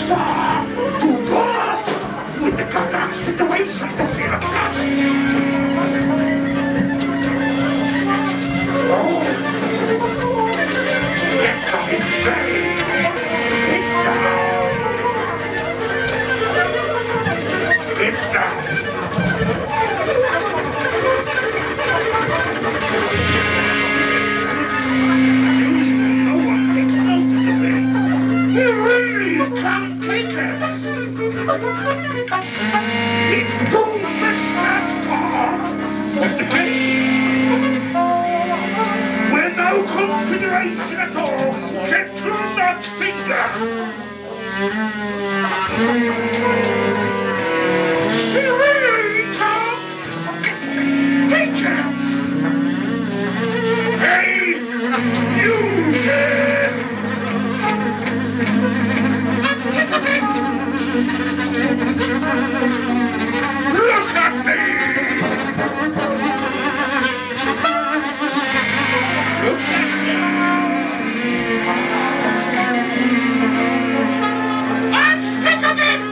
star to Bart with the correct situation to feel attacks. Oh, gets on his brain. Gets down. Gets down. Can't take it. It's too much that part of the game. With no consideration at all, gentle nudge finger. He really can't take it. Hey, you kid! Look at me! Look at me! I'm sick of it!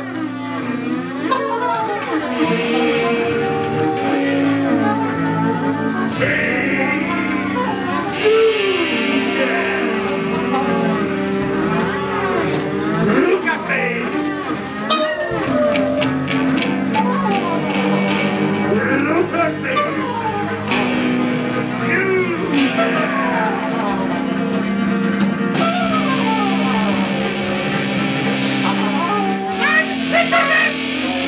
Look at me! Look at me! You! I'm sick of it!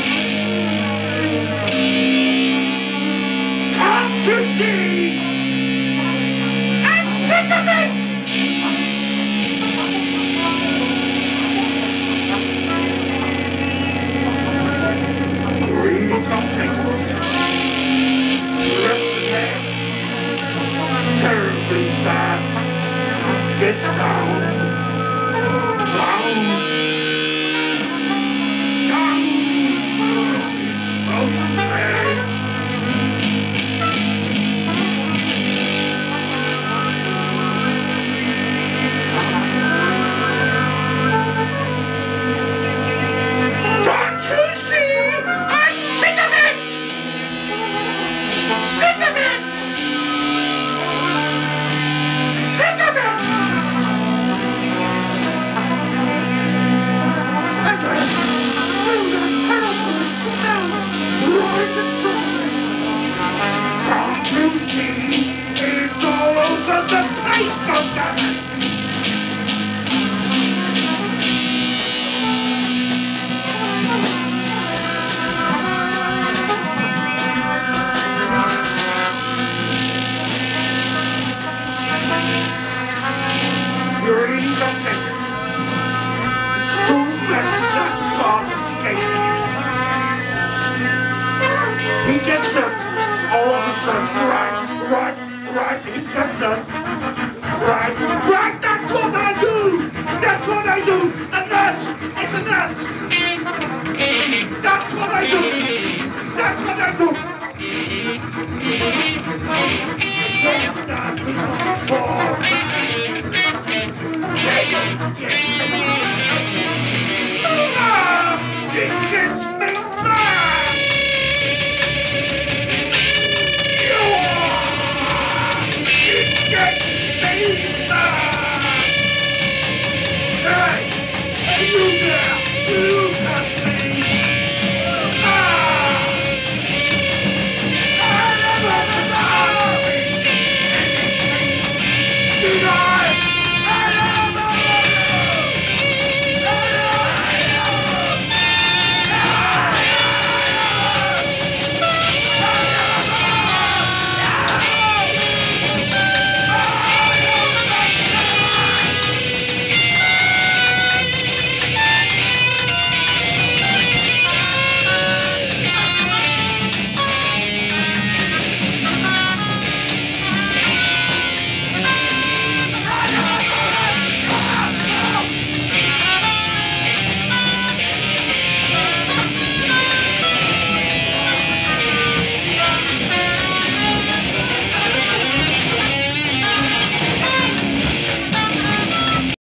Can't you see? I'm sick of it! Really can't take it. Terribly sad. Gets down. Down. Down. So bad. Don't you see? I'm sick of it! Sick of it! Sick of it! And I feel that terrible sound right in front of me. Can't you see? It's all over the place, goddammit! You really don't take it. It's too much that part of the game. He gets up all of a sudden, right, he gets up.